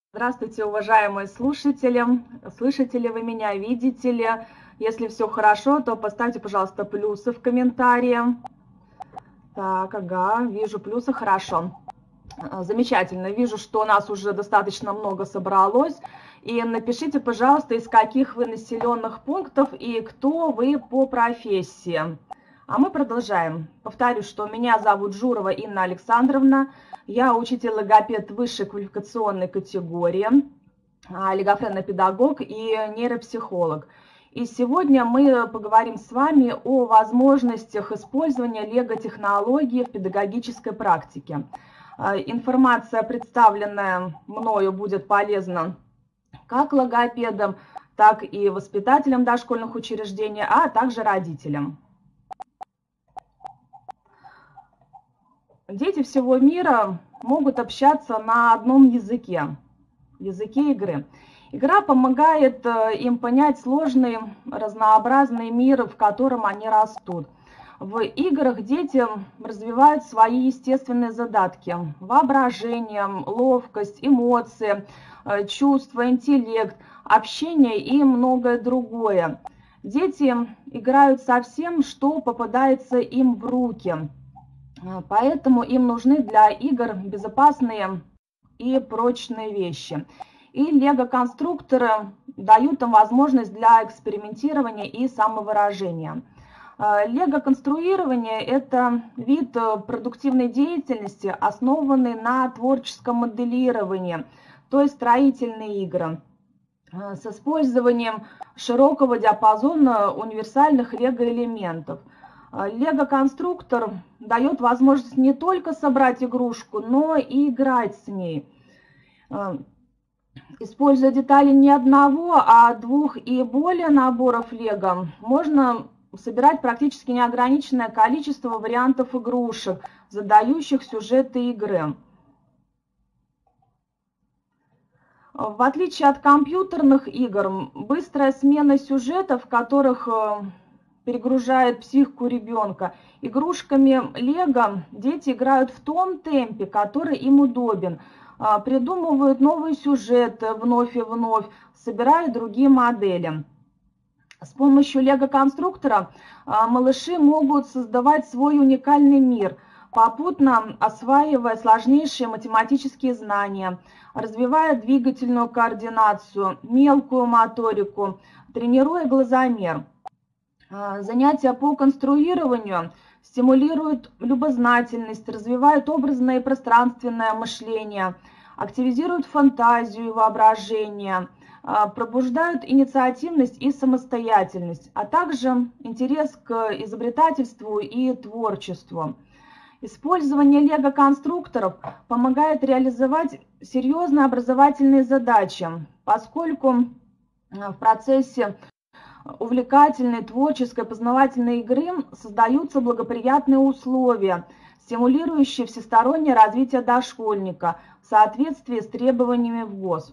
Здравствуйте, уважаемые слушатели. Слышите ли вы меня, видите ли? Если все хорошо, то поставьте, пожалуйста, плюсы в комментарии. Так, ага, вижу плюсы, хорошо. Замечательно, вижу, что у нас уже достаточно много собралось. И напишите, пожалуйста, из каких вы населенных пунктов и кто вы по профессии. А мы продолжаем. Повторю, что меня зовут Журова Инна Александровна. Я учитель-логопед высшей квалификационной категории, логопедный-педагог и нейропсихолог. И сегодня мы поговорим с вами о возможностях использования лего-технологий в педагогической практике. Информация, представленная мною, будет полезна как логопедам, так и воспитателям дошкольных учреждений, а также родителям. Дети всего мира могут общаться на одном языке игры. Игра помогает им понять сложный, разнообразный мир, в котором они растут. В играх дети развивают свои естественные задатки: воображение, ловкость, эмоции, чувства, интеллект, общение и многое другое. Дети играют со всем, что попадается им в руки. Поэтому им нужны для игр безопасные и прочные вещи. И лего-конструкторы дают им возможность для экспериментирования и самовыражения. Лего-конструирование – это вид продуктивной деятельности, основанный на творческом моделировании, то есть строительные игры, с использованием широкого диапазона универсальных лего-элементов. Лего-конструктор дает возможность не только собрать игрушку, но и играть с ней. Используя детали не одного, а двух и более наборов лего, можно собирать практически неограниченное количество вариантов игрушек, задающих сюжеты игры. В отличие от компьютерных игр, быстрая смена сюжетов, в которых перегружает психику ребенка, игрушками лего дети играют в том темпе, который им удобен, придумывают новые сюжеты вновь и вновь, собирают другие модели. С помощью лего-конструктора малыши могут создавать свой уникальный мир, попутно осваивая сложнейшие математические знания, развивая двигательную координацию, мелкую моторику, тренируя глазомер. Занятия по конструированию стимулируют любознательность, развивают образное и пространственное мышление, активизируют фантазию и воображение, пробуждают инициативность и самостоятельность, а также интерес к изобретательству и творчеству. Использование лего-конструкторов помогает реализовать серьезные образовательные задачи, поскольку в процессе увлекательной, творческой, познавательной игры создаются благоприятные условия, стимулирующие всестороннее развитие дошкольника в соответствии с требованиями ВГОС.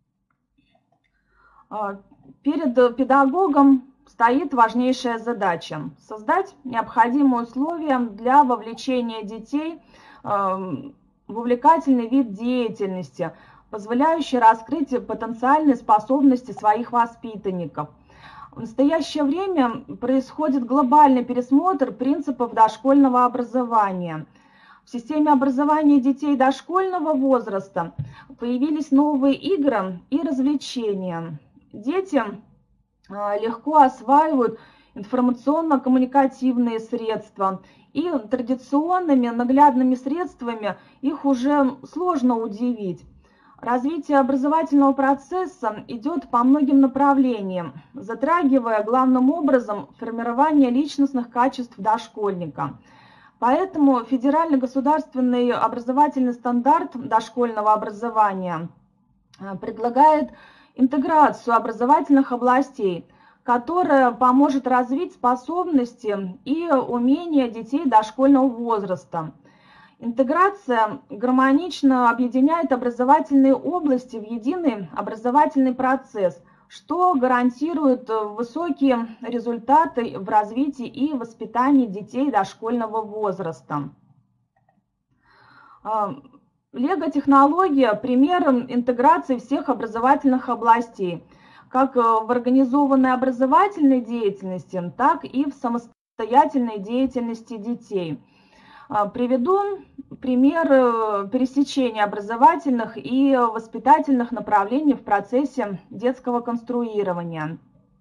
Перед педагогом стоит важнейшая задача – создать необходимые условия для вовлечения детей в увлекательный вид деятельности, позволяющий раскрыть потенциальные способности своих воспитанников. В настоящее время происходит глобальный пересмотр принципов дошкольного образования. В системе образования детей дошкольного возраста появились новые игры и развлечения. Дети легко осваивают информационно-коммуникативные средства, и традиционными наглядными средствами их уже сложно удивить. Развитие образовательного процесса идет по многим направлениям, затрагивая главным образом формирование личностных качеств дошкольника. Поэтому федеральный государственный образовательный стандарт дошкольного образования предлагает интеграцию образовательных областей, которая поможет развить способности и умения детей дошкольного возраста. Интеграция гармонично объединяет образовательные области в единый образовательный процесс, что гарантирует высокие результаты в развитии и воспитании детей дошкольного возраста. Лего-технология – пример интеграции всех образовательных областей, как в организованной образовательной деятельности, так и в самостоятельной деятельности детей. Приведу пример пересечения образовательных и воспитательных направлений в процессе детского конструирования.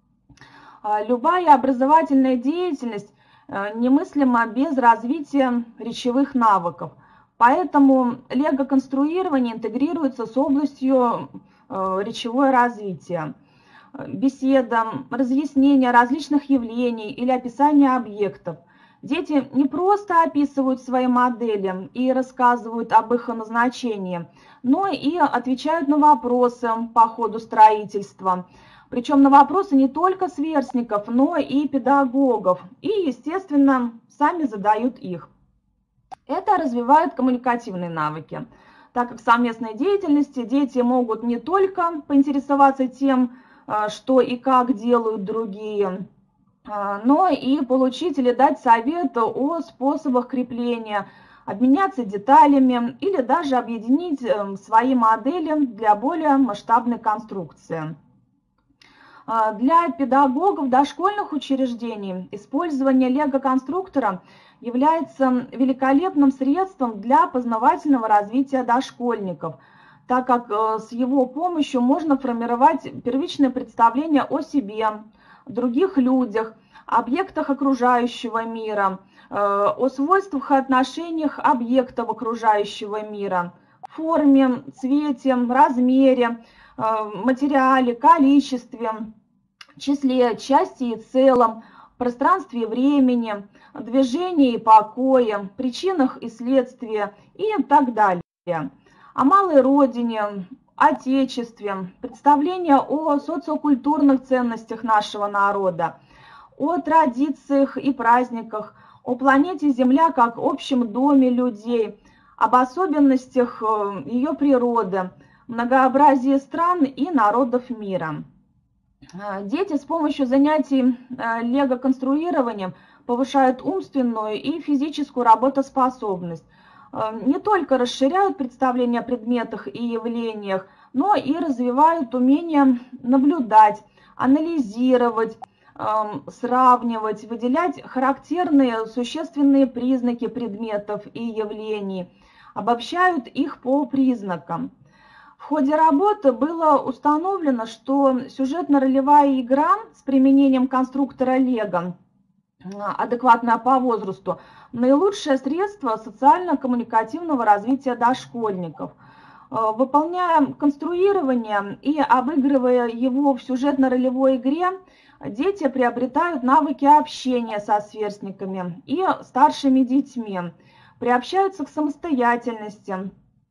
Любая образовательная деятельность немыслима без развития речевых навыков. Поэтому лего-конструирование интегрируется с областью речевое развитие. Беседа, разъяснение различных явлений или описание объектов. Дети не просто описывают свои модели и рассказывают об их назначении, но и отвечают на вопросы по ходу строительства. Причем на вопросы не только сверстников, но и педагогов. И, естественно, сами задают их. Это развивает коммуникативные навыки, так как в совместной деятельности дети могут не только поинтересоваться тем, что и как делают другие, но и получить или дать совет о способах крепления, обменяться деталями или даже объединить свои модели для более масштабной конструкции. Для педагогов дошкольных учреждений использование лего-конструктора является великолепным средством для познавательного развития дошкольников, так как с его помощью можно формировать первичное представление о себе, других людях, объектах окружающего мира, о свойствах и отношениях объектов окружающего мира, форме, цвете, размере, материале, количестве, числе, части и целом, пространстве и времени, движении и покое, причинах и следствиях и так далее. О малой родине, отечестве, представление о социокультурных ценностях нашего народа, о традициях и праздниках, о планете Земля как общем доме людей, об особенностях ее природы, многообразии стран и народов мира. Дети с помощью занятий лего-конструированием повышают умственную и физическую работоспособность, не только расширяют представление о предметах и явлениях, но и развивают умение наблюдать, анализировать, сравнивать, выделять характерные существенные признаки предметов и явлений, обобщают их по признакам. В ходе работы было установлено, что сюжетно-ролевая игра с применением конструктора Лего, адекватная по возрасту, наилучшее средство социально-коммуникативного развития дошкольников. Выполняя конструирование и обыгрывая его в сюжетно-ролевой игре, дети приобретают навыки общения со сверстниками и старшими детьми, приобщаются к самостоятельности,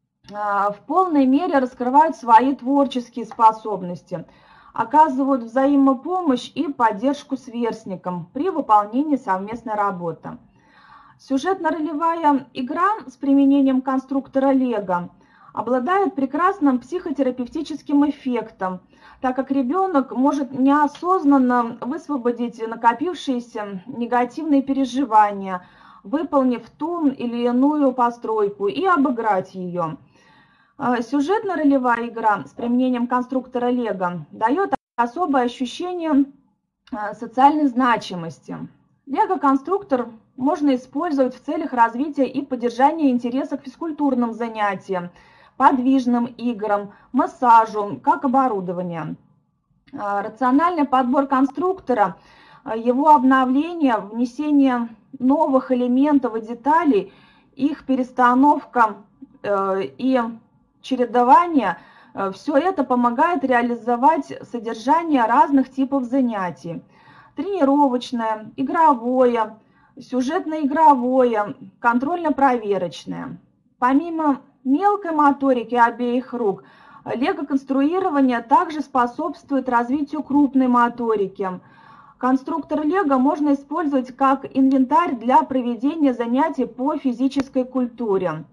в полной мере раскрывают свои творческие способности, оказывают взаимопомощь и поддержку сверстникам при выполнении совместной работы. Сюжетно-ролевая игра с применением конструктора Лего обладает прекрасным психотерапевтическим эффектом, так как ребенок может неосознанно высвободить накопившиеся негативные переживания, выполнив ту или иную постройку и обыграть ее. Сюжетно-ролевая игра с применением конструктора Лего дает особое ощущение социальной значимости. Лего-конструктор можно использовать в целях развития и поддержания интереса к физкультурным занятиям, подвижным играм, массажу, как оборудование. Рациональный подбор конструктора, его обновление, внесение новых элементов и деталей, их перестановка и чередование, все это помогает реализовать содержание разных типов занятий. Тренировочное, игровое, сюжетно-игровое, контрольно-проверочное. Помимо мелкой моторики обеих рук, лего-конструирование также способствует развитию крупной моторики. Конструктор Лего можно использовать как инвентарь для проведения занятий по физической культуре.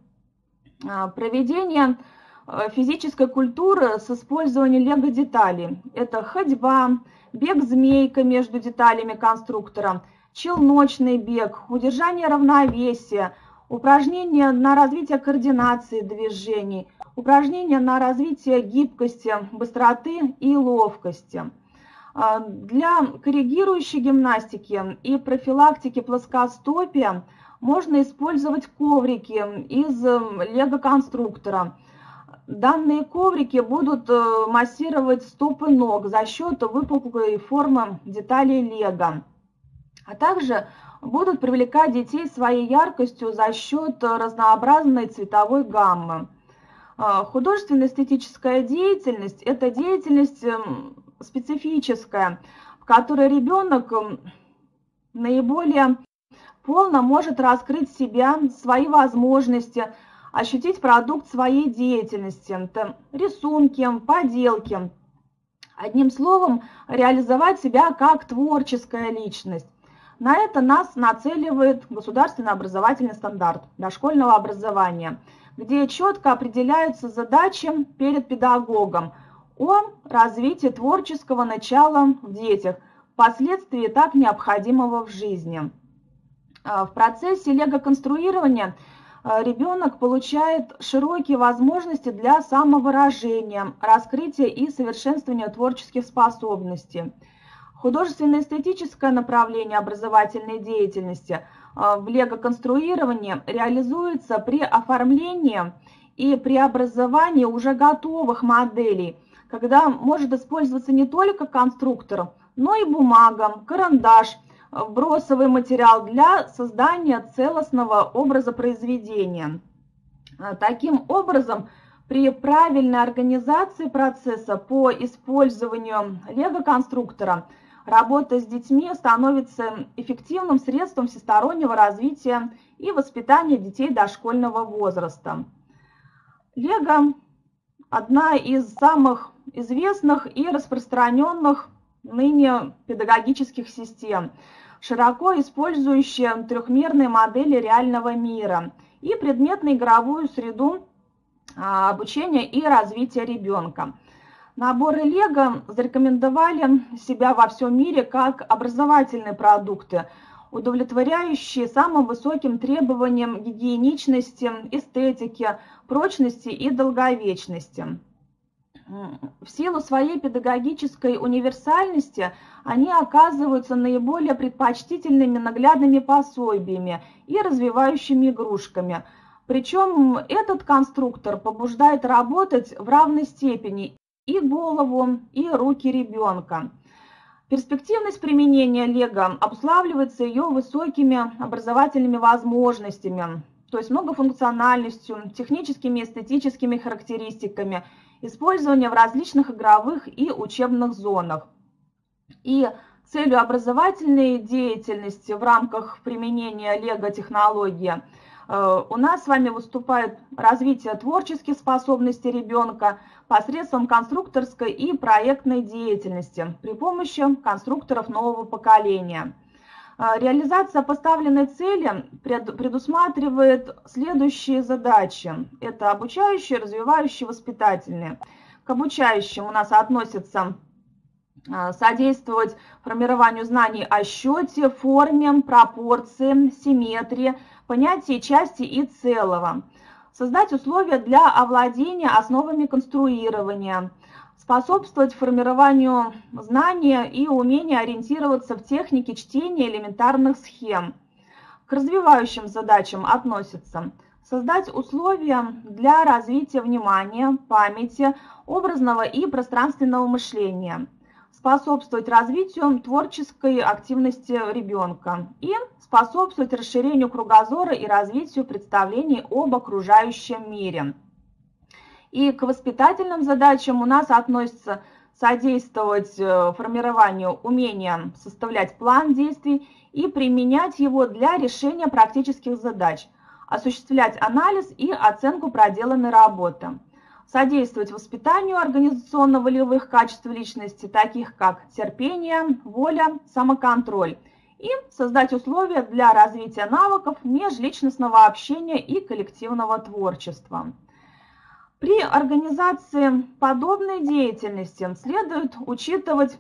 Проведение физической культуры с использованием лего-деталей – это ходьба, бег змейкой между деталями конструктора, челночный бег, удержание равновесия, упражнения на развитие координации движений, упражнения на развитие гибкости, быстроты и ловкости. Для корректирующей гимнастики и профилактики плоскостопия можно использовать коврики из лего-конструктора. Данные коврики будут массировать стопы ног за счет выпуклой формы деталей лего, а также будут привлекать детей своей яркостью за счет разнообразной цветовой гаммы. Художественно-эстетическая деятельность – это деятельность специфическая, в которой ребенок наиболее полно может раскрыть себя, свои возможности, ощутить продукт своей деятельности, это рисунки, поделки. Одним словом, реализовать себя как творческая личность. На это нас нацеливает государственный образовательный стандарт дошкольного образования, где четко определяются задачи перед педагогом о развитии творческого начала в детях, впоследствии так необходимого в жизни. В процессе лего-конструирования ребенок получает широкие возможности для самовыражения, раскрытия и совершенствования творческих способностей. Художественно-эстетическое направление образовательной деятельности в лего-конструировании реализуется при оформлении и преобразовании уже готовых моделей, когда может использоваться не только конструктор, но и бумага, карандаш, бросовый материал для создания целостного образа произведения. Таким образом, при правильной организации процесса по использованию лего-конструктора работа с детьми становится эффективным средством всестороннего развития и воспитания детей дошкольного возраста. Лего – одна из самых известных и распространенных ныне педагогических систем, широко использующая трехмерные модели реального мира и предметно-игровую среду обучения и развития ребенка. Наборы лего зарекомендовали себя во всем мире как образовательные продукты, удовлетворяющие самым высоким требованиям гигиеничности, эстетики, прочности и долговечности. В силу своей педагогической универсальности они оказываются наиболее предпочтительными наглядными пособиями и развивающими игрушками. Причем этот конструктор побуждает работать в равной степени и голову, и руки ребенка. Перспективность применения лего обуславливается ее высокими образовательными возможностями, то есть многофункциональностью, техническими и эстетическими характеристиками, использование в различных игровых и учебных зонах. И целью образовательной деятельности в рамках применения лего-технологии у нас с вами выступает развитие творческих способностей ребенка посредством конструкторской и проектной деятельности при помощи конструкторов нового поколения. Реализация поставленной цели предусматривает следующие задачи. Это обучающие, развивающие, воспитательные. К обучающим у нас относятся содействовать формированию знаний о счете, форме, пропорции, симметрии, понятии части и целого. Создать условия для овладения основами конструирования. Способствовать формированию знания и умения ориентироваться в технике чтения элементарных схем. К развивающим задачам относятся создать условия для развития внимания, памяти, образного и пространственного мышления, способствовать развитию творческой активности ребенка и способствовать расширению кругозора и развитию представлений об окружающем мире. И к воспитательным задачам у нас относится содействовать формированию умения составлять план действий и применять его для решения практических задач, осуществлять анализ и оценку проделанной работы, содействовать воспитанию организационно-волевых качеств личности, таких как терпение, воля, самоконтроль, и создать условия для развития навыков межличностного общения и коллективного творчества. При организации подобной деятельности следует учитывать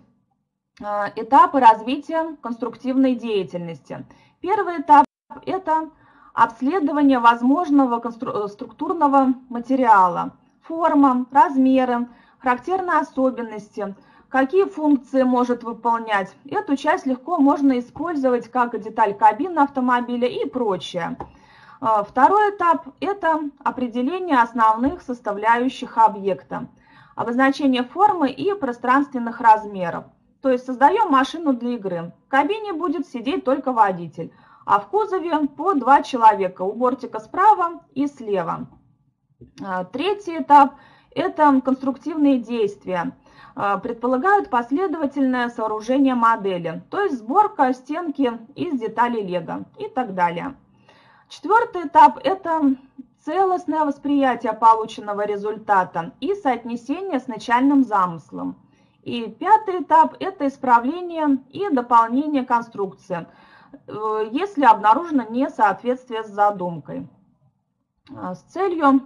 этапы развития конструктивной деятельности. Первый этап – это обследование возможного структурного материала, форма, размеры, характерные особенности, какие функции может выполнять. Эту часть легко можно использовать как деталь кабины автомобиля и прочее. Второй этап – это определение основных составляющих объекта, обозначение формы и пространственных размеров. То есть создаем машину для игры. В кабине будет сидеть только водитель, а в кузове по 2 человека, у бортика справа и слева. Третий этап – это конструктивные действия. Предполагают последовательное сооружение модели, то есть сборка стенки из деталей лего и так далее. Четвертый этап – это целостное восприятие полученного результата и соотнесение с начальным замыслом. И пятый этап – это исправление и дополнение конструкции, если обнаружено несоответствие с задумкой. С целью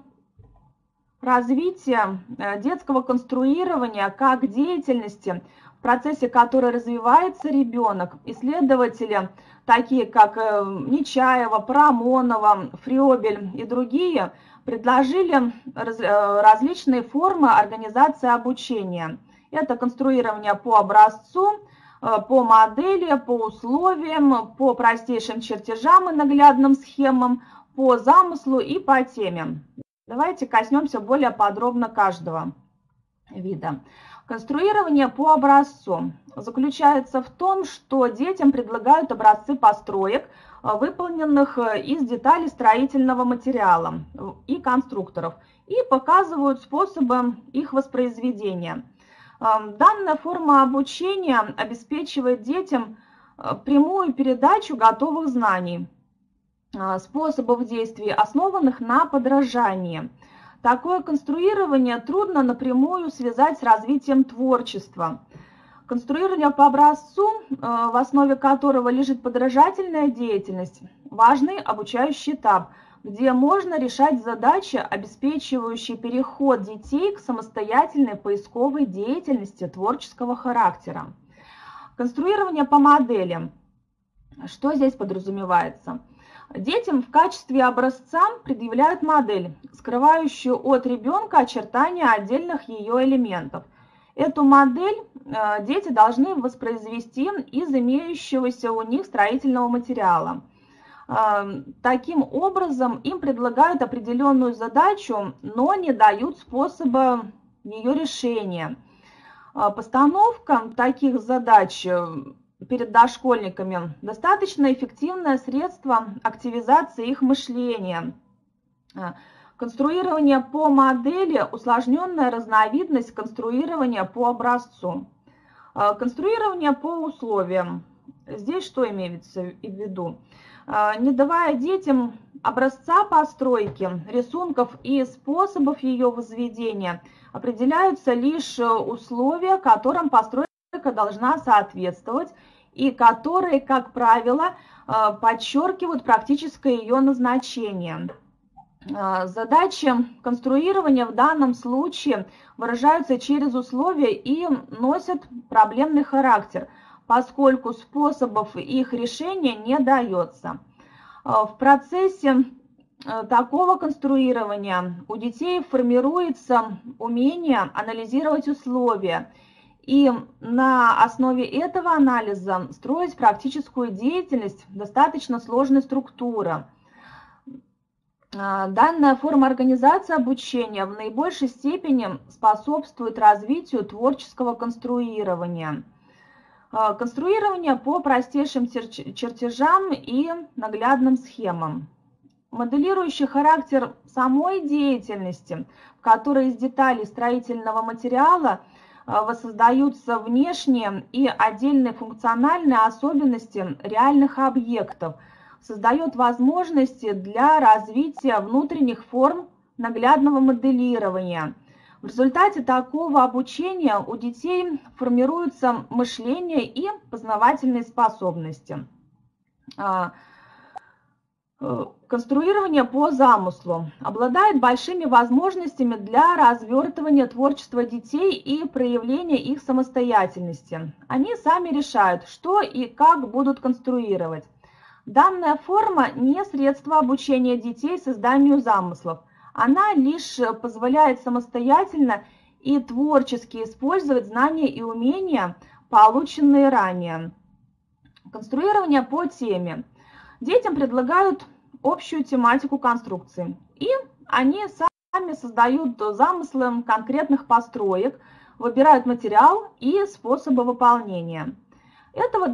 развития детского конструирования как деятельности, в процессе которой развивается ребенок, исследователи, такие как Нечаева, Парамонова, Фрёбель и другие, предложили различные формы организации обучения. Это конструирование по образцу, по модели, по условиям, по простейшим чертежам и наглядным схемам, по замыслу и по теме. Давайте коснемся более подробно каждого вида. Конструирование по образцу заключается в том, что детям предлагают образцы построек, выполненных из деталей строительного материала и конструкторов, и показывают способы их воспроизведения. Данная форма обучения обеспечивает детям прямую передачу готовых знаний, способов действий, основанных на подражании. Такое конструирование трудно напрямую связать с развитием творчества. Конструирование по образцу, в основе которого лежит подражательная деятельность, важный обучающий этап, где можно решать задачи, обеспечивающие переход детей к самостоятельной поисковой деятельности творческого характера. Конструирование по модели. Что здесь подразумевается? Детям в качестве образца предъявляют модель, скрывающую от ребенка очертания отдельных ее элементов. Эту модель дети должны воспроизвести из имеющегося у них строительного материала. Таким образом, им предлагают определенную задачу, но не дают способа ее решения. Постановка таких задач перед дошкольниками – достаточно эффективное средство активизации их мышления. Конструирование по модели – усложненная разновидность конструирования по образцу. Конструирование по условиям. Здесь что имеется в виду? Не давая детям образца постройки, рисунков и способов ее возведения, определяются лишь условия, которым постройка должна соответствовать и которые, как правило, подчеркивают практическое ее назначение. Задачи конструирования в данном случае выражаются через условия и носят проблемный характер, поскольку способов их решения не дается. В процессе такого конструирования у детей формируется умение анализировать условия и на основе этого анализа строить практическую деятельность достаточно сложной структуры. Данная форма организации обучения в наибольшей степени способствует развитию творческого конструирования. Конструирование по простейшим чертежам и наглядным схемам. Моделирующий характер самой деятельности, в которой из деталей строительного материала воссоздаются внешние и отдельные функциональные особенности реальных объектов, создает возможности для развития внутренних форм наглядного моделирования. В результате такого обучения у детей формируется мышление и познавательные способности. Конструирование по замыслу обладает большими возможностями для развертывания творчества детей и проявления их самостоятельности. Они сами решают, что и как будут конструировать. Данная форма не средство обучения детей созданию замыслов. Она лишь позволяет самостоятельно и творчески использовать знания и умения, полученные ранее. Конструирование по теме. Детям предлагают общую тематику конструкции, и они сами создают замыслы конкретных построек, выбирают материал и способы выполнения. Это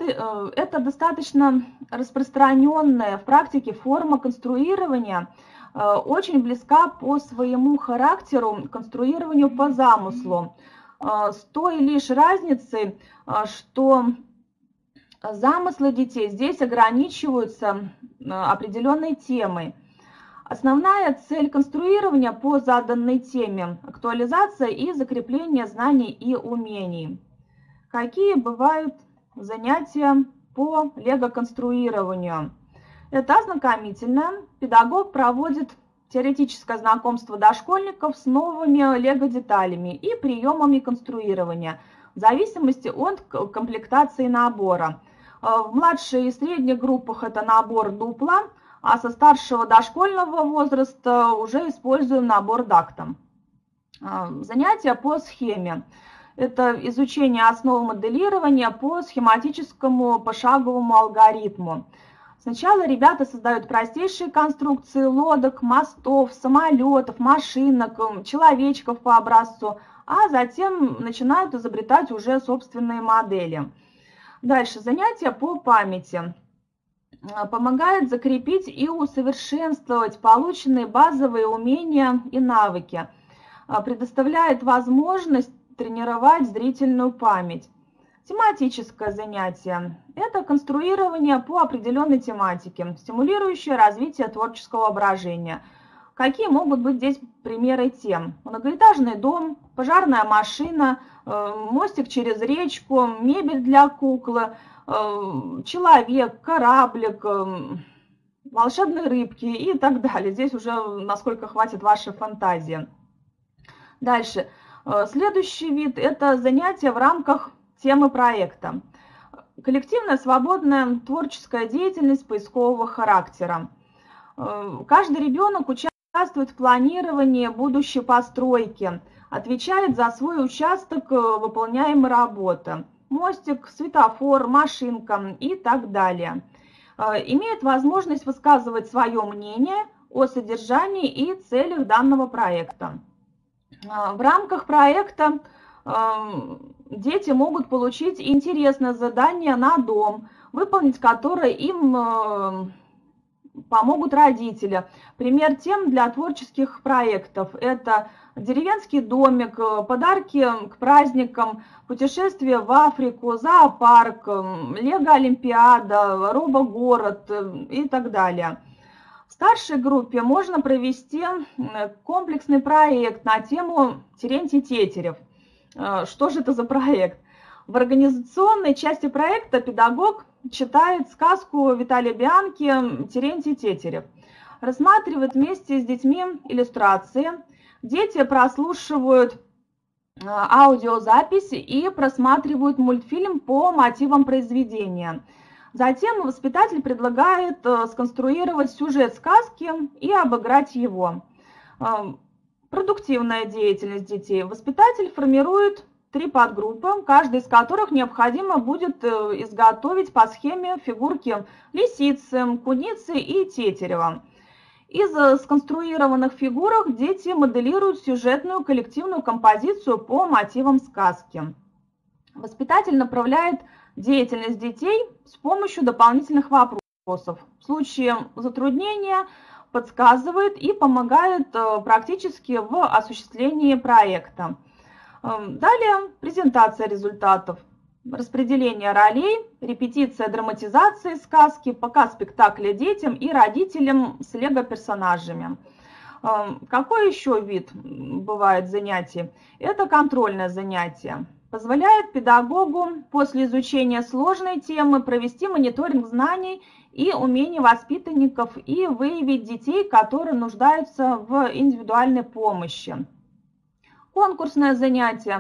достаточно распространенная в практике форма конструирования, очень близка по своему характеру к конструированию по замыслу, с той лишь разницей, что замыслы детей здесь ограничиваются определенной темой. Основная цель конструирования по заданной теме – актуализация и закрепление знаний и умений. Какие бывают занятия по лего-конструированию? Это ознакомительное. Педагог проводит теоретическое знакомство дошкольников с новыми лего-деталями и приемами конструирования в зависимости от комплектации набора. В младшей и средних группах это набор дупла, а со старшего дошкольного возраста уже используем набор дакта. Занятия по схеме. Это изучение основ моделирования по схематическому пошаговому алгоритму. Сначала ребята создают простейшие конструкции лодок, мостов, самолетов, машинок, человечков по образцу, а затем начинают изобретать уже собственные модели. Дальше занятия по памяти. Помогает закрепить и усовершенствовать полученные базовые умения и навыки. Предоставляет возможность тренировать зрительную память. Тематическое занятие – это конструирование по определенной тематике, стимулирующее развитие творческого воображения. Какие могут быть здесь примеры тем? Многоэтажный дом, пожарная машина, мостик через речку, мебель для куклы, человек, кораблик, волшебные рыбки и так далее. Здесь уже насколько хватит вашей фантазии. Дальше. Следующий вид – это занятия в рамках темы проекта. Коллективная, свободная, творческая деятельность поискового характера. Каждый ребенок участвует в планировании будущей постройки, отвечает за свой участок выполняемой работы. Мостик, светофор, машинка и так далее. Имеет возможность высказывать свое мнение о содержании и целях данного проекта. В рамках проекта дети могут получить интересное задание на дом, выполнить которое им помогут родители. Пример тем для творческих проектов – это деревенский домик, подарки к праздникам, путешествие в Африку, зоопарк, лего-олимпиада, робогород и так далее. В старшей группе можно провести комплексный проект на тему Терентий Тетерев. Что же это за проект? В организационной части проекта педагог читает сказку Виталия Бианки «Терентий Тетерев». Рассматривает вместе с детьми иллюстрации. Дети прослушивают аудиозаписи и просматривают мультфильм по мотивам произведения. Затем воспитатель предлагает сконструировать сюжет сказки и обыграть его. Продуктивная деятельность детей. Воспитатель формирует 3 подгруппы, каждой из которых необходимо будет изготовить по схеме фигурки лисицы, куницы и тетерева. Из сконструированных фигурок дети моделируют сюжетную коллективную композицию по мотивам сказки. Воспитатель направляет деятельность детей с помощью дополнительных вопросов. В случае затруднения подсказывает и помогает практически в осуществлении проекта. Далее презентация результатов, распределение ролей, репетиция драматизации сказки, показ спектакля детям и родителям с лего-персонажами. Какой еще вид бывает занятий? Это контрольное занятие. Позволяет педагогу после изучения сложной темы провести мониторинг знаний и умений воспитанников и выявить детей, которые нуждаются в индивидуальной помощи. Конкурсное занятие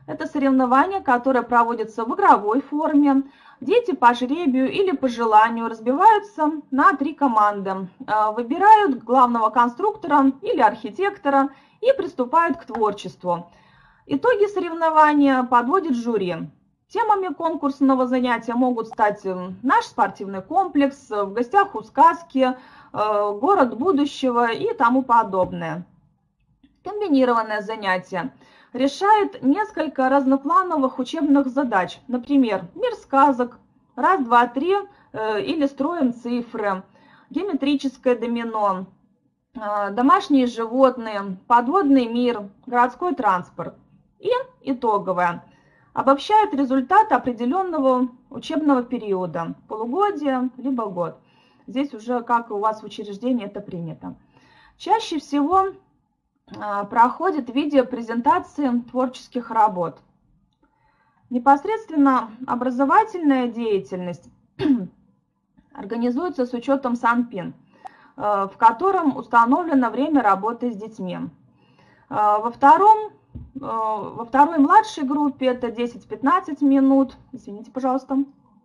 Это соревнование, которое проводится в игровой форме. Дети по жребию или по желанию разбиваются на 3 команды, выбирают главного конструктора или архитектора и приступают к творчеству. Итоги соревнования подводит жюри. Темами конкурсного занятия могут стать наш спортивный комплекс, в гостях у сказки, город будущего и тому подобное. Комбинированное занятие решает несколько разноплановых учебных задач, например, мир сказок, раз, два, три или строим цифры, геометрическое домино, домашние животные, подводный мир, городской транспорт. И итоговое. Обобщает результат определенного учебного периода, полугодие, либо год. Здесь уже как у вас в учреждении это принято. Чаще всего проходит в виде презентации творческих работ. Непосредственно образовательная деятельность организуется с учетом СанПин, в котором установлено время работы с детьми. Во второй младшей группе это 10-15 минут. Извините, пожалуйста.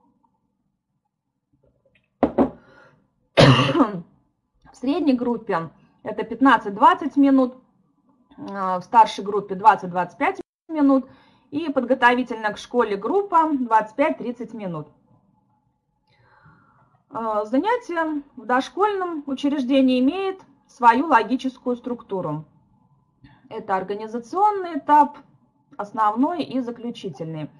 В средней группе это 15-20 минут, в старшей группе 20-25 минут и подготовительная к школе группа 25-30 минут. Занятие в дошкольном учреждении имеет свою логическую структуру. Это организационный этап, основной и заключительный.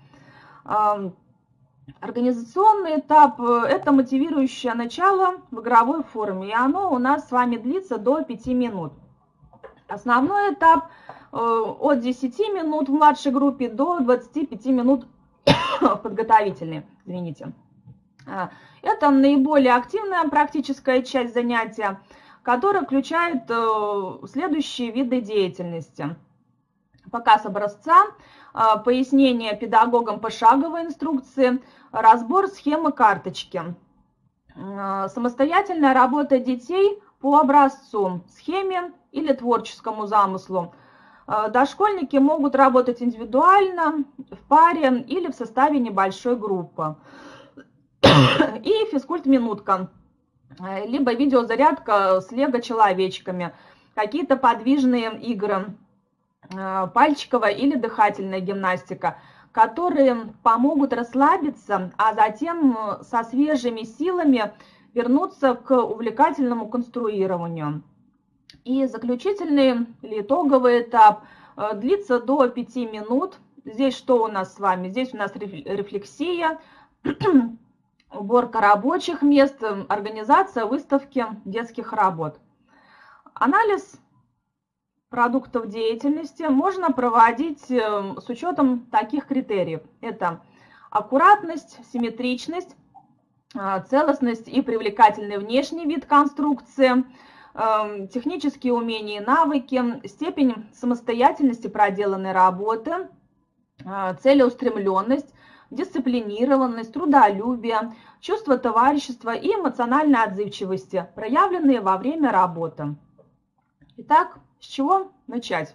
Организационный этап – это мотивирующее начало в игровой форме, и оно у нас с вами длится до 5 минут. Основной этап от 10 минут в младшей группе до 25 минут в подготовительной. Извините. Это наиболее активная практическая часть занятия, которая включает следующие виды деятельности. Показ образца, пояснение педагогам пошаговой инструкции, разбор схемы карточки, самостоятельная работа детей по образцу, схеме или творческому замыслу. Дошкольники могут работать индивидуально, в паре или в составе небольшой группы. И физкульт-минутка, либо видеозарядка с лего-человечками, какие-то подвижные игры, пальчиковая или дыхательная гимнастика, которые помогут расслабиться, а затем со свежими силами вернуться к увлекательному конструированию. И заключительный или итоговый этап длится до 5 минут. Здесь что у нас с вами? Здесь у нас рефлексия, уборка рабочих мест, организация выставки детских работ. Анализ продуктов деятельности можно проводить с учетом таких критериев. Это аккуратность, симметричность, целостность и привлекательный внешний вид конструкции, технические умения и навыки, степень самостоятельности проделанной работы, целеустремленность, дисциплинированность, трудолюбие, чувство товарищества и эмоциональной отзывчивости, проявленные во время работы. Итак, с чего начать?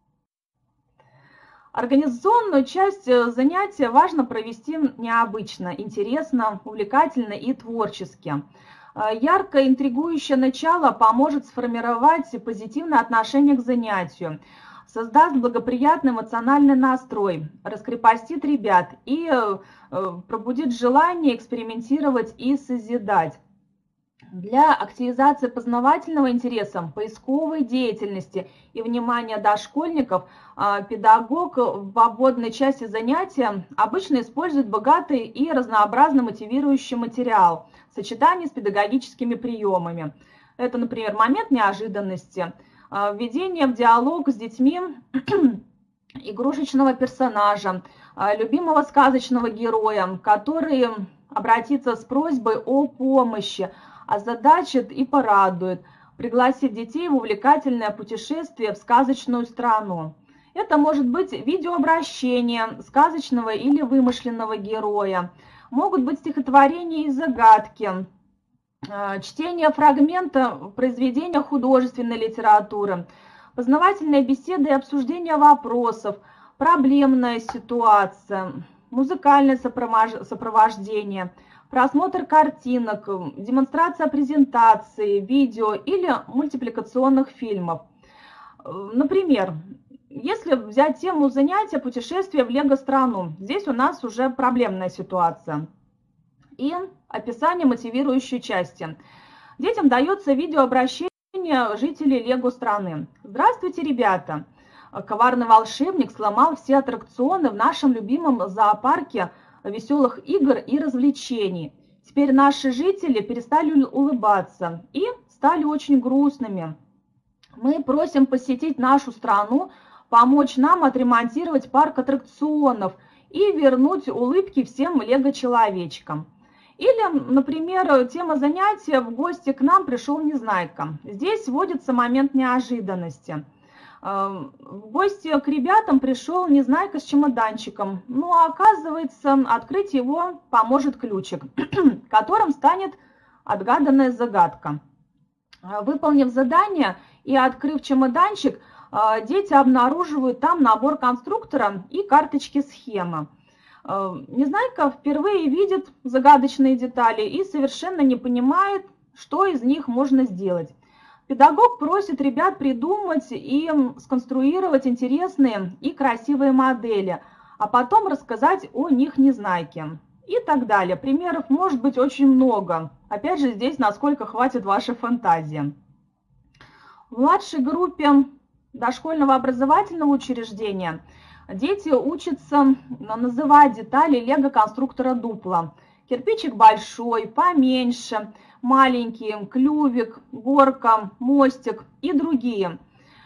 Организационную часть занятия важно провести необычно, интересно, увлекательно и творчески. Яркое, интригующее начало поможет сформировать позитивное отношение к занятию, создаст благоприятный эмоциональный настрой, раскрепостит ребят и пробудит желание экспериментировать и созидать. Для активизации познавательного интереса, поисковой деятельности и внимания дошкольников педагог в вводной части занятия обычно использует богатый и разнообразно мотивирующий материал в сочетании с педагогическими приемами. Это, например, момент неожиданности, введение в диалог с детьми игрушечного персонажа, любимого сказочного героя, который обратится с просьбой о помощи, озадачит и порадует, пригласит детей в увлекательное путешествие в сказочную страну. Это может быть видеообращение сказочного или вымышленного героя, могут быть стихотворения и загадки, чтение фрагмента произведения художественной литературы, познавательные беседы и обсуждение вопросов, проблемная ситуация, музыкальное сопровождение, просмотр картинок, демонстрация презентации, видео или мультипликационных фильмов. Например, если взять тему занятия «Путешествие в Лего-страну», здесь у нас уже проблемная ситуация. И описание мотивирующей части. Детям дается видеообращение жителей Лего-страны. Здравствуйте, ребята! Коварный волшебник сломал все аттракционы в нашем любимом зоопарке веселых игр и развлечений. Теперь наши жители перестали улыбаться и стали очень грустными. Мы просим посетить нашу страну, помочь нам отремонтировать парк аттракционов и вернуть улыбки всем лего-человечкам. Или, например, тема занятия «В гости к нам пришел Незнайка». Здесь вводится момент неожиданности. В гости к ребятам пришел Незнайка с чемоданчиком. Ну, а оказывается, открыть его поможет ключик, которым станет отгаданная загадка. Выполнив задание и открыв чемоданчик, дети обнаруживают там набор конструктора и карточки-схемы. Незнайка впервые видит загадочные детали и совершенно не понимает, что из них можно сделать. Педагог просит ребят придумать и сконструировать интересные и красивые модели, а потом рассказать о них Незнайке. И так далее. Примеров может быть очень много. Опять же, здесь насколько хватит вашей фантазии. В младшей группе дошкольного образовательного учреждения дети учатся называть детали лего-конструктора Дупла. Кирпичик большой, поменьше, маленький, клювик, горка, мостик и другие.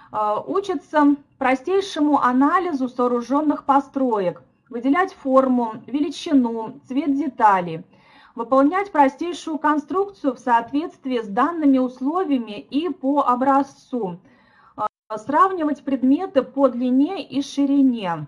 Учатся простейшему анализу сооруженных построек, выделять форму, величину, цвет деталей, выполнять простейшую конструкцию в соответствии с данными условиями и по образцу, сравнивать предметы по длине и ширине.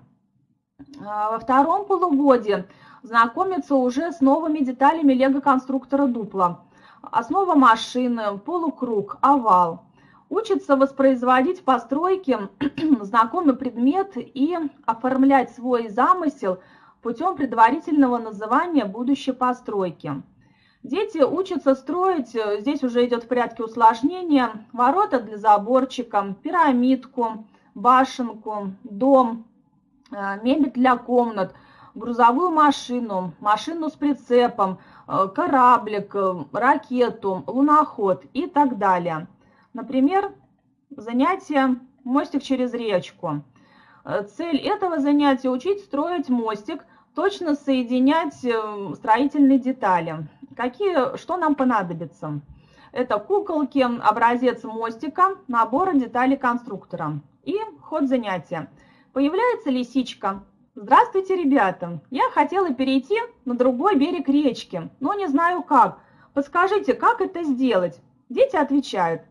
Во втором полугодии знакомиться уже с новыми деталями лего-конструктора Дупла. Основа машины, полукруг, овал. Учатся воспроизводить в постройке знакомый предмет и оформлять свой замысел путем предварительного называния будущей постройки. Дети учатся строить, здесь уже идет в порядке усложнения, ворота для заборчика, пирамидку, башенку, дом, мебель для комнат, грузовую машину, машину с прицепом, кораблик, ракету, луноход и так далее. Например, занятие «Мостик через речку». Цель этого занятия – учить строить мостик, точно соединять строительные детали. Что нам понадобится? Это куколки, образец мостика, набор деталей конструктора. И ход занятия. Появляется лисичка. Здравствуйте, ребята! Я хотела перейти на другой берег речки, но не знаю как. Подскажите, как это сделать? Дети отвечают.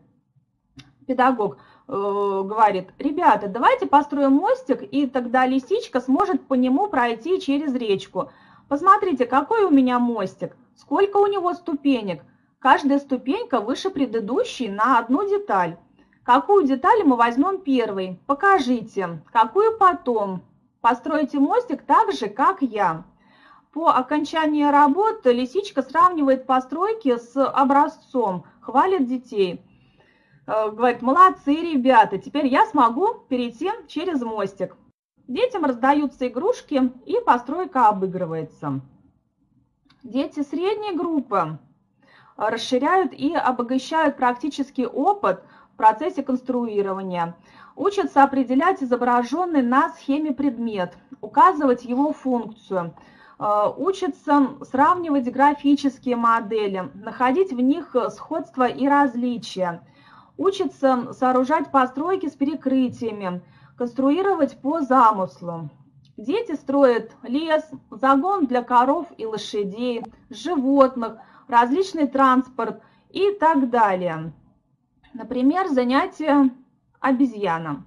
Педагог говорит: ребята, давайте построим мостик, и тогда лисичка сможет по нему пройти через речку. Посмотрите, какой у меня мостик, сколько у него ступенек. Каждая ступенька выше предыдущей на одну деталь. Какую деталь мы возьмем первой? Покажите. Какую потом? Постройте мостик так же, как я. По окончании работы лисичка сравнивает постройки с образцом, хвалит детей. Говорит: молодцы, ребята, теперь я смогу перейти через мостик. Детям раздаются игрушки, и постройка обыгрывается. Дети средней группы расширяют и обогащают практический опыт в процессе конструирования. Учатся определять изображенный на схеме предмет, указывать его функцию. Учатся сравнивать графические модели, находить в них сходства и различия. Учатся сооружать постройки с перекрытиями, конструировать по замыслу. Дети строят лес, загон для коров и лошадей, животных, различный транспорт и так далее. Например, занятие обезьяна.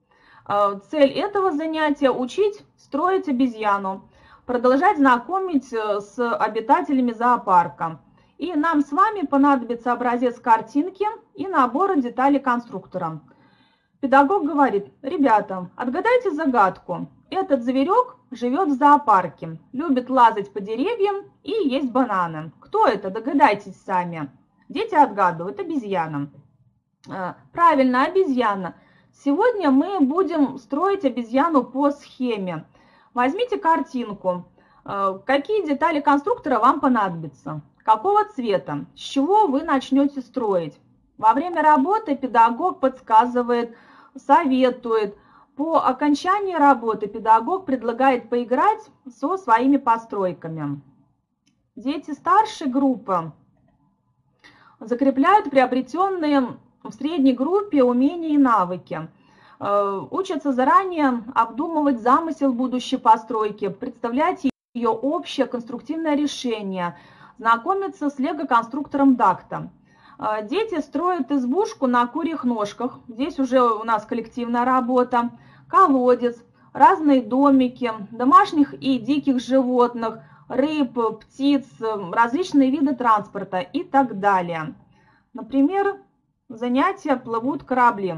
Цель этого занятия – учить строить обезьяну, продолжать знакомить с обитателями зоопарка. И нам с вами понадобится образец картинки и набор деталей конструктора. Педагог говорит: ребята, отгадайте загадку. Этот зверек живет в зоопарке, любит лазать по деревьям и есть бананы. Кто это? Догадайтесь сами. Дети отгадывают: обезьяна. Правильно, обезьяна. Сегодня мы будем строить обезьяну по схеме. Возьмите картинку. Какие детали конструктора вам понадобятся? Какого цвета? С чего вы начнете строить? Во время работы педагог подсказывает, советует. По окончании работы педагог предлагает поиграть со своими постройками. Дети старшей группы закрепляют приобретенные в средней группе умения и навыки. Учатся заранее обдумывать замысел будущей постройки, представлять ее общее конструктивное решение, знакомиться с лего-конструктором Дакта. Дети строят избушку на курьих ножках. Здесь уже у нас коллективная работа. Колодец, разные домики, домашних и диких животных, рыб, птиц, различные виды транспорта и так далее. Например, занятия «Плывут корабли».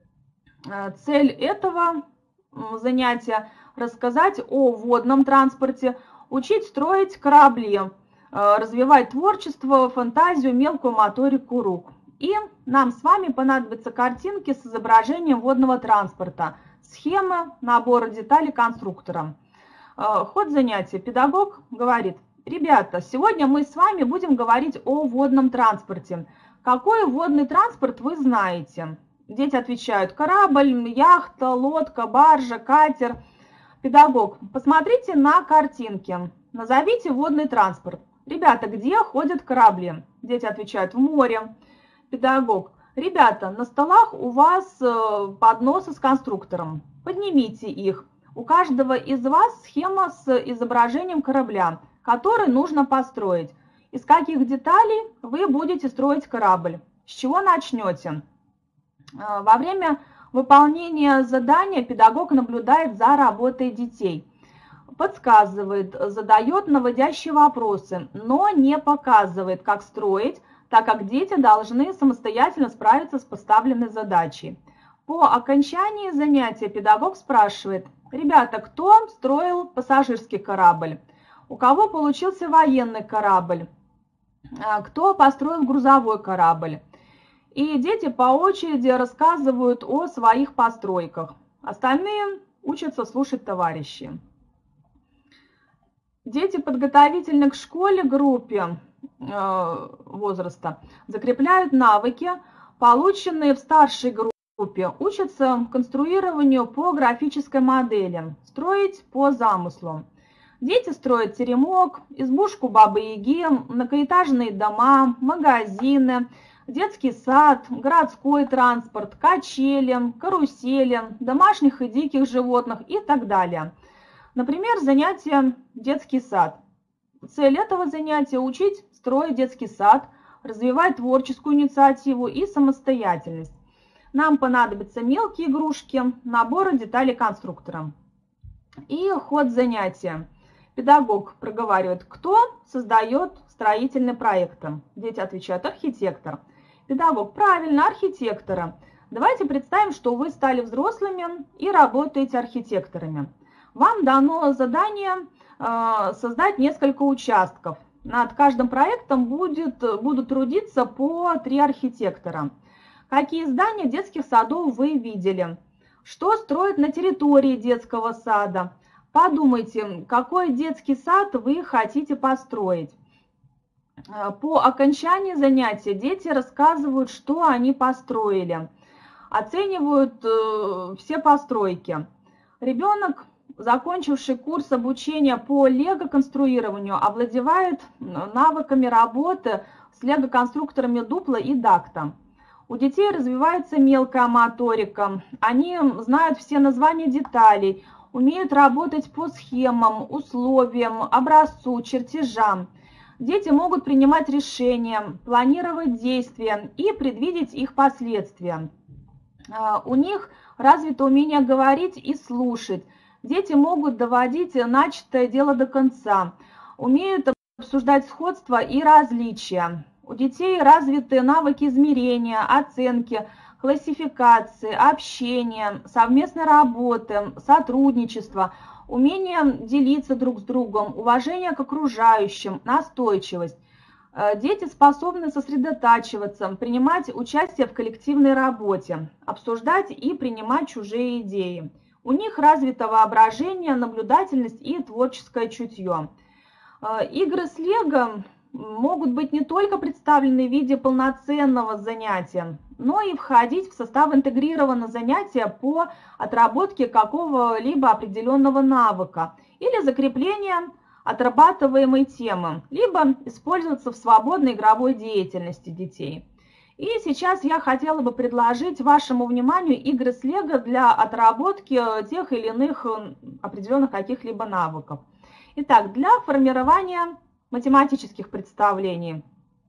Цель этого занятия – рассказать о водном транспорте, учить строить корабли, развивать творчество, фантазию, мелкую моторику рук. И нам с вами понадобятся картинки с изображением водного транспорта, схемы, наборы деталей конструктора. Ход занятия. Педагог говорит: ребята, сегодня мы с вами будем говорить о водном транспорте. Какой водный транспорт вы знаете? Дети отвечают: корабль, яхта, лодка, баржа, катер. Педагог: посмотрите на картинки, назовите водный транспорт. Ребята, где ходят корабли? Дети отвечают: в море. Педагог: ребята, на столах у вас подносы с конструктором. Поднимите их. У каждого из вас схема с изображением корабля, который нужно построить. Из каких деталей вы будете строить корабль? С чего начнете? Во время выполнения задания педагог наблюдает за работой детей. Подсказывает, задает наводящие вопросы, но не показывает, как строить, так как дети должны самостоятельно справиться с поставленной задачей. По окончании занятия педагог спрашивает: ребята, кто строил пассажирский корабль? У кого получился военный корабль? Кто построил грузовой корабль? И дети по очереди рассказывают о своих постройках. Остальные учатся слушать товарищей. Дети подготовительной к школе группе возраста закрепляют навыки, полученные в старшей группе, учатся конструированию по графической модели, строить по замыслу. Дети строят теремок, избушку Бабы-Яги, многоэтажные дома, магазины, детский сад, городской транспорт, качели, карусели, домашних и диких животных и так далее. Например, занятие «Детский сад». Цель этого занятия – учить строить детский сад, развивать творческую инициативу и самостоятельность. Нам понадобятся мелкие игрушки, наборы деталей конструктора. И ход занятия. Педагог проговаривает: кто создает строительные проекты? Дети отвечают: архитектор. Педагог: правильно, архитектора. Давайте представим, что вы стали взрослыми и работаете архитекторами. Вам дано задание создать несколько участков. Над каждым проектом будут трудиться по 3 архитектора. Какие здания детских садов вы видели? Что строят на территории детского сада? Подумайте, какой детский сад вы хотите построить. По окончании занятия дети рассказывают, что они построили. Оценивают все постройки. Ребенок, закончивший курс обучения по лего-конструированию, овладевает навыками работы с лего-конструкторами Дупла и Дакта. У детей развивается мелкая моторика, они знают все названия деталей, умеют работать по схемам, условиям, образцу, чертежам. Дети могут принимать решения, планировать действия и предвидеть их последствия. У них развито умение говорить и слушать. Дети могут доводить начатое дело до конца, умеют обсуждать сходства и различия. У детей развиты навыки измерения, оценки, классификации, общения, совместной работы, сотрудничества, умение делиться друг с другом, уважение к окружающим, настойчивость. Дети способны сосредотачиваться, принимать участие в коллективной работе, обсуждать и принимать чужие идеи. У них развито воображение, наблюдательность и творческое чутье. Игры с Лего могут быть не только представлены в виде полноценного занятия, но и входить в состав интегрированного занятия по отработке какого-либо определенного навыка или закрепления отрабатываемой темы, либо использоваться в свободной игровой деятельности детей. И сейчас я хотела бы предложить вашему вниманию игры с Лего для отработки тех или иных определенных каких-либо навыков. Итак, для формирования математических представлений.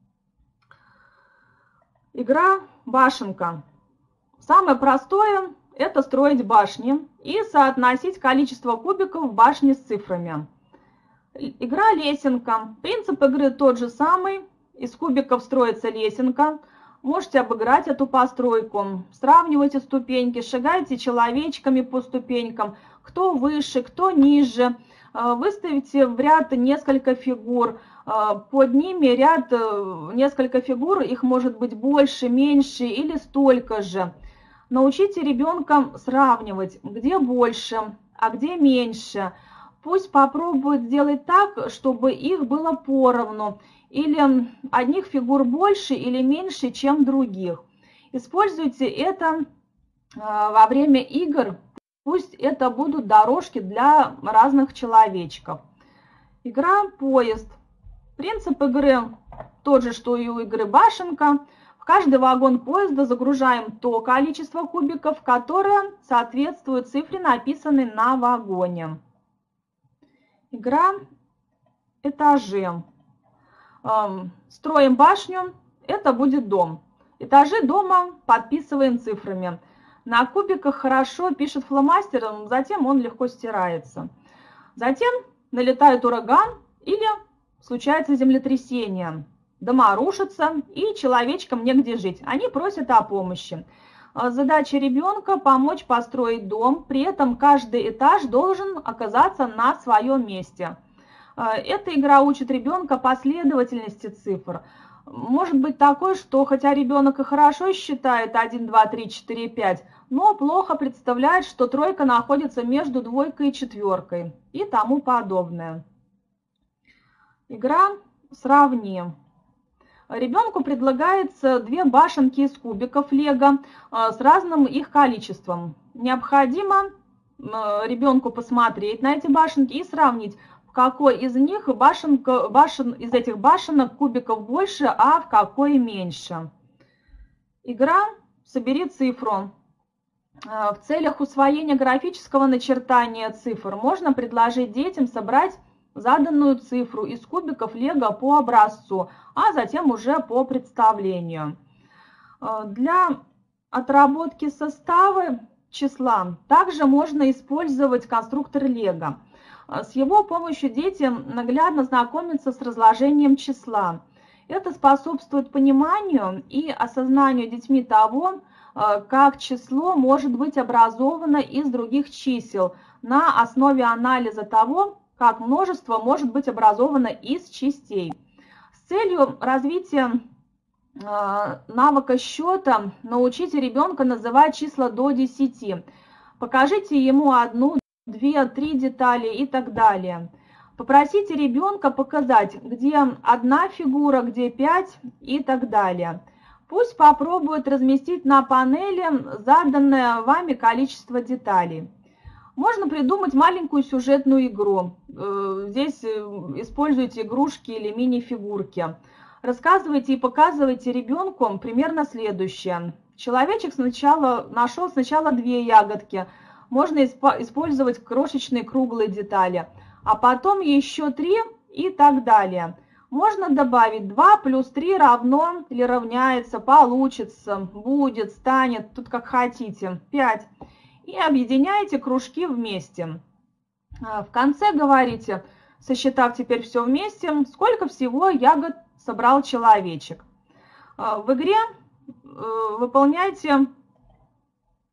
Игра «Башенка». Самое простое – это строить башни и соотносить количество кубиков в башне с цифрами. Игра «Лесенка». Принцип игры тот же самый. Из кубиков строится лесенка. Можете обыграть эту постройку. Сравнивайте ступеньки, шагайте человечками по ступенькам. Кто выше, кто ниже. Выставите в ряд несколько фигур. Под ними ряд несколько фигур. Их может быть больше, меньше или столько же. Научите ребенка сравнивать, где больше, а где меньше. Пусть попробует сделать так, чтобы их было поровну, или одних фигур больше или меньше, чем других. Используйте это во время игр, пусть это будут дорожки для разных человечков. Игра «Поезд». Принцип игры тот же, что и у игры «Башенка». В каждый вагон поезда загружаем то количество кубиков, которое соответствует цифре, написанной на вагоне. Игра «Этажи». Строим башню, это будет дом. Этажи дома подписываем цифрами. На кубиках хорошо пишет фломастером, затем он легко стирается. Затем налетает ураган или случается землетрясение. Дома рушатся и человечкам негде жить. Они просят о помощи. Задача ребенка – помочь построить дом, при этом каждый этаж должен оказаться на своем месте. Эта игра учит ребенка последовательности цифр. Может быть такое, что хотя ребенок и хорошо считает 1, 2, 3, 4, 5, но плохо представляет, что тройка находится между двойкой и четверкой и тому подобное. Игра «Сравни». Ребенку предлагается 2 башенки из кубиков Лего с разным их количеством. Необходимо ребенку посмотреть на эти башенки и сравнить, в какой из них из этих башенок кубиков больше, а в какой меньше. Игра «Собери цифру». В целях усвоения графического начертания цифр можно предложить детям собрать заданную цифру из кубиков Лего по образцу, а затем уже по представлению. Для отработки состава числа также можно использовать конструктор Лего. С его помощью дети наглядно знакомятся с разложением числа. Это способствует пониманию и осознанию детьми того, как число может быть образовано из других чисел на основе анализа того, как множество может быть образовано из частей. С целью развития навыка счета научите ребенка называть числа до 10. Покажите ему 1, 2, 3 детали и так далее. Попросите ребенка показать, где 1 фигура, где 5 и так далее. Пусть попробует разместить на панели заданное вами количество деталей. Можно придумать маленькую сюжетную игру. Здесь используйте игрушки или мини-фигурки. Рассказывайте и показывайте ребенку примерно следующее. Человечек нашел сначала 2 ягодки. Можно использовать крошечные круглые детали. А потом еще 3 и так далее. Можно добавить 2 плюс 3 равно или равняется, получится, будет, станет, тут как хотите, 5. И объединяете кружки вместе. В конце говорите, сосчитав теперь все вместе, сколько всего ягод собрал человечек. В игре выполняйте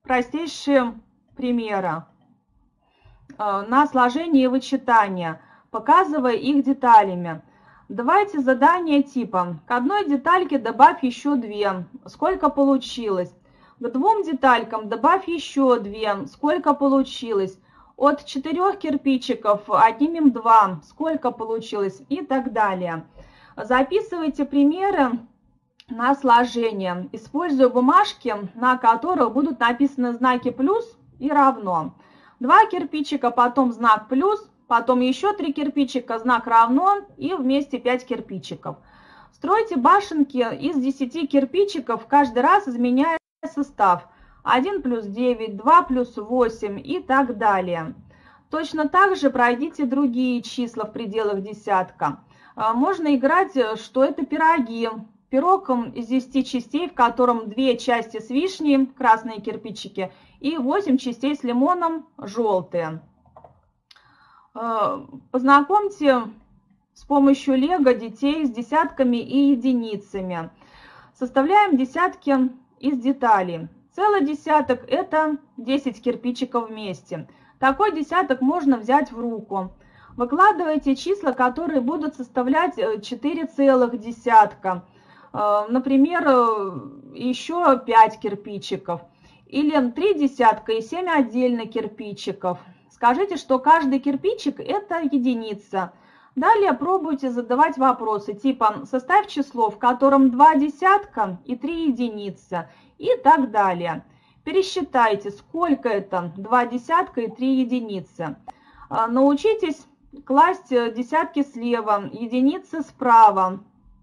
простейшие примеры на сложение и вычитание, показывая их деталями. Давайте задание типа: к одной детальке добавь еще 2, сколько получилось? К 2 деталькам добавь еще 2, сколько получилось? От 4 кирпичиков отнимем 2, сколько получилось? И так далее. Записывайте примеры на сложение, используя бумажки, на которых будут написаны знаки плюс и равно. 2 кирпичика, потом знак плюс, потом еще 3 кирпичика, знак равно и вместе 5 кирпичиков. Стройте башенки из 10 кирпичиков, каждый раз изменяя состав. 1 плюс 9, 2 плюс 8 и так далее. Точно так же пройдите другие числа в пределах десятка. Можно играть, что это пироги. Пирог из 10 частей, в котором 2 части с вишней, красные кирпичики, и 8 частей с лимоном, желтые. Познакомьте с помощью лего детей с десятками и единицами. Составляем десятки из деталей. Целый десяток – это 10 кирпичиков вместе. Такой десяток можно взять в руку. Выкладывайте числа, которые будут составлять 4 целых десятка. Например, еще 5 кирпичиков. Или 3 десятка и 7 отдельно кирпичиков. Скажите, что каждый кирпичик – это единица. Далее пробуйте задавать вопросы типа: составь число, в котором 2 десятка и 3 единицы. И так далее. Пересчитайте, сколько это 2 десятка и 3 единицы. Научитесь класть десятки слева, единицы справа.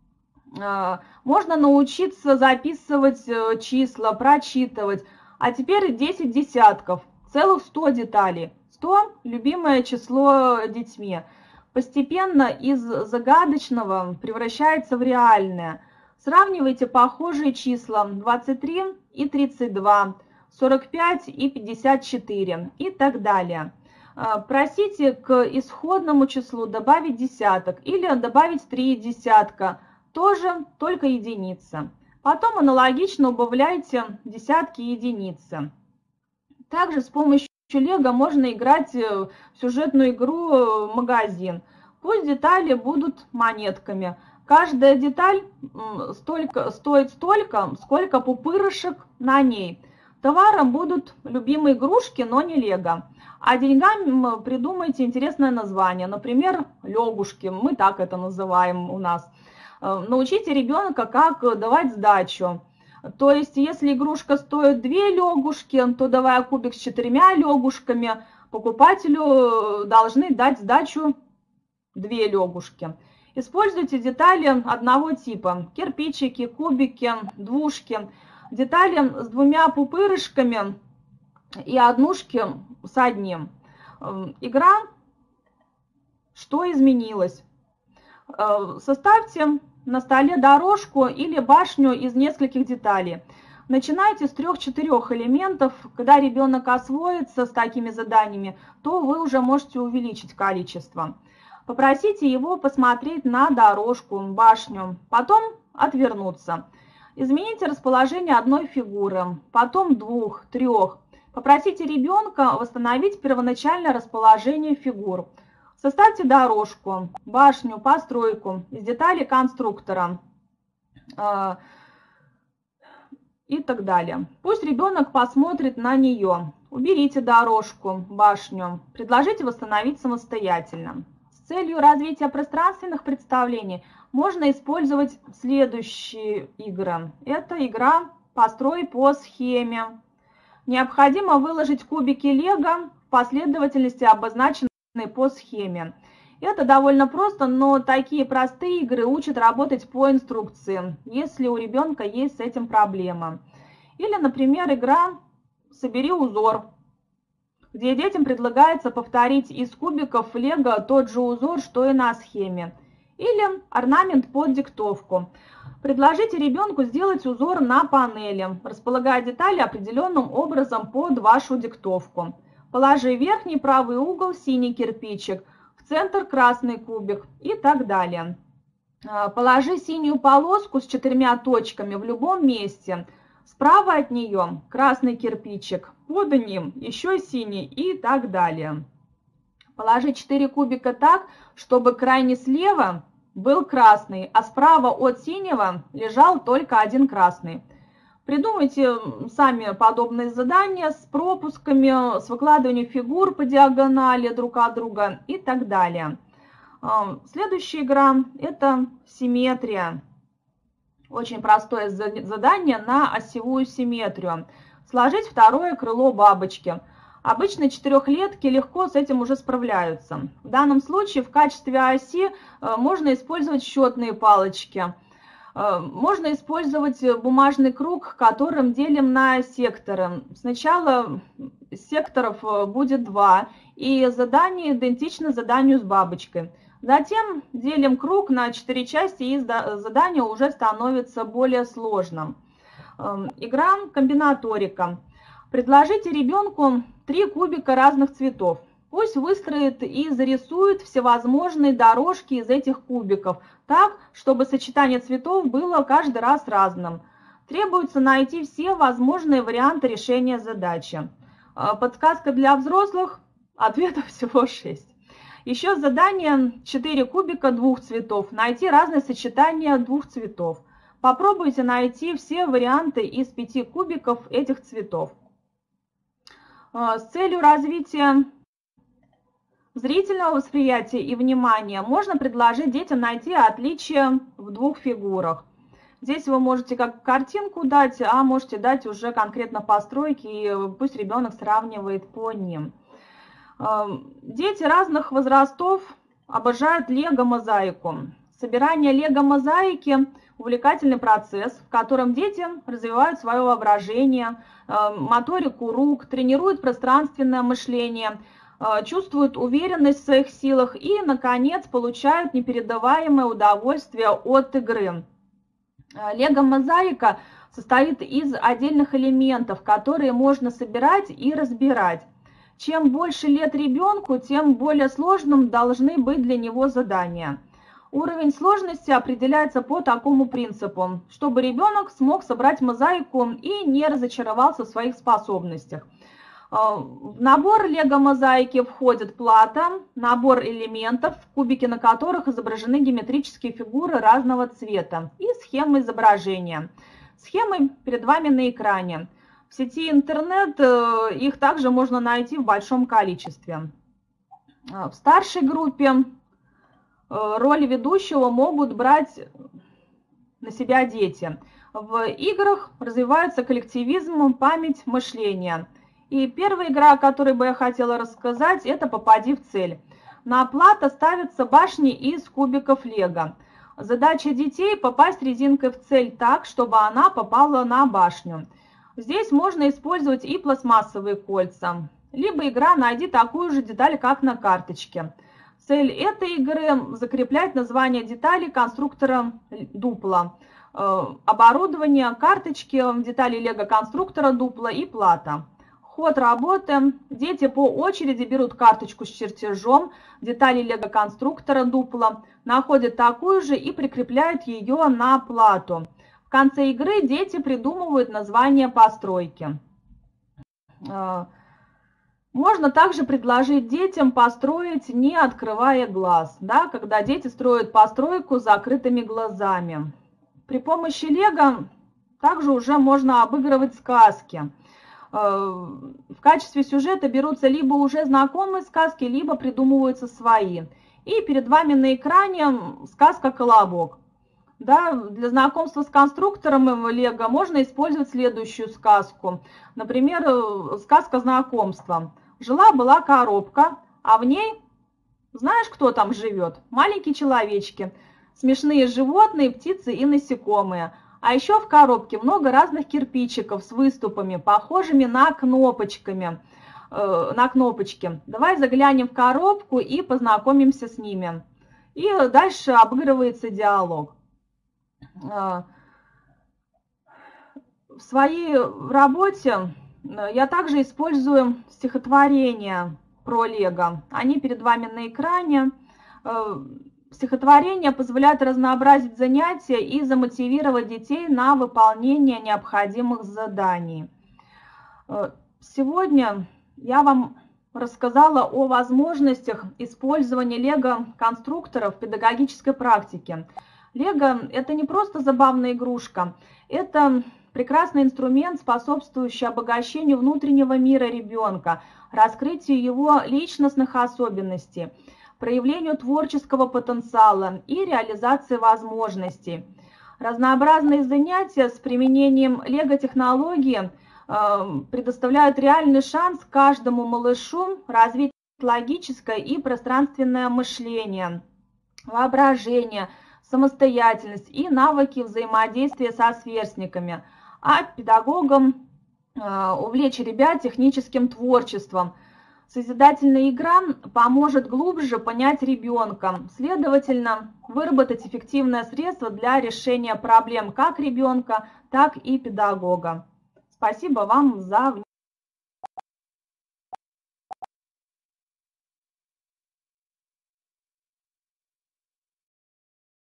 Можно научиться записывать числа, прочитывать. А теперь 10 десятков, целых 100 деталей. 100 – любимое число детьми. Постепенно из загадочного превращается в реальное. Сравнивайте похожие числа: 23 и 32, 45 и 54 и так далее. Просите к исходному числу добавить десяток или добавить 3 десятка, тоже только единицы. Потом аналогично убавляйте десятки и единицы. Также с помощью лего можно играть в сюжетную игру «Магазин». Пусть детали будут монетками. Каждая деталь стоит столько, сколько пупырышек на ней. Товаром будут любимые игрушки, но не лего. А деньгам придумайте интересное название. Например, легушки. Мы так это называем у нас. Научите ребенка, как давать сдачу. То есть, если игрушка стоит 2 лягушки, то, давая кубик с 4 лягушками, покупателю должны дать сдачу 2 лягушки. Используйте детали одного типа: кирпичики, кубики, двушки. Детали с 2 пупырышками и однушки с одним. Игра «Что изменилось?». Составьте на столе дорожку или башню из нескольких деталей. Начинайте с 3-4 элементов. Когда ребенок освоится с такими заданиями, то вы уже можете увеличить количество. Попросите его посмотреть на дорожку, башню, потом отвернуться. Измените расположение одной фигуры, потом 2, 3. Попросите ребенка восстановить первоначальное расположение фигур. Составьте дорожку, башню, постройку из деталей конструктора и так далее. Пусть ребенок посмотрит на нее. Уберите дорожку, башню. Предложите восстановить самостоятельно. С целью развития пространственных представлений можно использовать следующие игры. Это игра «Построй по схеме». Необходимо выложить кубики лего в последовательности, обозначенной по схеме. Это довольно просто, но такие простые игры учат работать по инструкции, если у ребенка есть с этим проблема. Или, например, игра «Собери узор», где детям предлагается повторить из кубиков лего тот же узор, что и на схеме. Или орнамент под диктовку. Предложите ребенку сделать узор на панели, располагая детали определенным образом под вашу диктовку. Положи в верхний правый угол синий кирпичик, в центр красный кубик и так далее. Положи синюю полоску с 4 точками в любом месте. Справа от нее красный кирпичик, под ним еще синий и так далее. Положить 4 кубика так, чтобы крайне слева был красный, а справа от синего лежал только один красный. Придумайте сами подобные задания с пропусками, с выкладыванием фигур по диагонали друг от друга и так далее. Следующая игра – это симметрия. Очень простое задание на осевую симметрию. Сложить второе крыло бабочки. Обычно четырехлетки легко с этим уже справляются. В данном случае в качестве оси можно использовать счетные палочки. Можно использовать бумажный круг, которым делим на секторы. Сначала секторов будет 2, и задание идентично заданию с бабочкой. Затем делим круг на 4 части, и задание уже становится более сложным. Игра комбинаторика. Предложите ребенку 3 кубика разных цветов. Пусть выстроит и зарисует всевозможные дорожки из этих кубиков, так, чтобы сочетание цветов было каждый раз разным. Требуется найти все возможные варианты решения задачи. Подсказка для взрослых. Ответов всего 6. Еще задание 4 кубика 2 цветов. Найти разные сочетания 2 цветов. Попробуйте найти все варианты из 5 кубиков этих цветов. С целью развития зрительного восприятия и внимания можно предложить детям найти отличия в 2 фигурах. Здесь вы можете как картинку дать, а можете дать уже конкретно постройки, и пусть ребенок сравнивает по ним. Дети разных возрастов обожают лего-мозаику. Собирание лего-мозаики – увлекательный процесс, в котором дети развивают свое воображение, моторику рук, тренируют пространственное мышление, чувствуют уверенность в своих силах и, наконец, получают непередаваемое удовольствие от игры. Лего-мозаика состоит из отдельных элементов, которые можно собирать и разбирать. Чем больше лет ребенку, тем более сложным должны быть для него задания. Уровень сложности определяется по такому принципу, чтобы ребенок смог собрать мозаику и не разочаровался в своих способностях. В набор лего-мозаики входит плата, набор элементов, кубики на которых изображены геометрические фигуры разного цвета и схемы изображения. Схемы перед вами на экране. В сети интернет их также можно найти в большом количестве. В старшей группе роль ведущего могут брать на себя дети. В играх развивается коллективизм, память, мышление. И первая игра, о которой бы я хотела рассказать, это «Попади в цель». На плато ставятся башни из кубиков лего. Задача детей – попасть резинкой в цель так, чтобы она попала на башню. Здесь можно использовать и пластмассовые кольца, либо игра «Найди такую же деталь, как на карточке». Цель этой игры – закреплять название деталей конструктора дупла, оборудование, карточки, детали лего-конструктора дупла и плата. Ход работы. Дети по очереди берут карточку с чертежом деталей лего-конструктора дупла, находят такую же и прикрепляют ее на плату. В конце игры дети придумывают название постройки. Можно также предложить детям построить, не открывая глаз, да, когда дети строят постройку с закрытыми глазами. При помощи лего также уже можно обыгрывать сказки. В качестве сюжета берутся либо уже знакомые сказки, либо придумываются свои. И перед вами на экране сказка «Колобок». Да, для знакомства с конструктором лего можно использовать следующую сказку. Например, сказка знакомства. Жила-была коробка, а в ней, знаешь, кто там живет? Маленькие человечки, смешные животные, птицы и насекомые. А еще в коробке много разных кирпичиков с выступами, похожими на кнопочки. Давай заглянем в коробку и познакомимся с ними. И дальше обыгрывается диалог. В своей работе я также использую стихотворения про лего. Они перед вами на экране. Стихотворение позволяет разнообразить занятия и замотивировать детей на выполнение необходимых заданий. Сегодня я вам рассказала о возможностях использования лего-конструкторов в педагогической практике. Лего – это не просто забавная игрушка, это прекрасный инструмент, способствующий обогащению внутреннего мира ребенка, раскрытию его личностных особенностей, проявлению творческого потенциала и реализации возможностей. Разнообразные занятия с применением лего-технологии предоставляют реальный шанс каждому малышу развить логическое и пространственное мышление, воображение, самостоятельность и навыки взаимодействия со сверстниками, а педагогам увлечь ребят техническим творчеством. Созидательная игра поможет глубже понять ребенка, следовательно, выработать эффективное средство для решения проблем как ребенка, так и педагога. Спасибо вам за внимание.